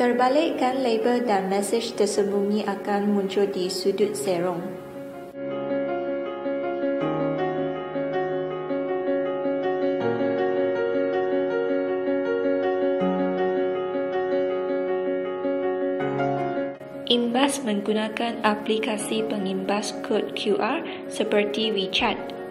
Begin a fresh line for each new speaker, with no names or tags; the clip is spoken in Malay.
Terbalikkan label dan mesej tersembunyi akan muncul di sudut serong. Imbas menggunakan aplikasi pengimbas kod QR seperti WeChat.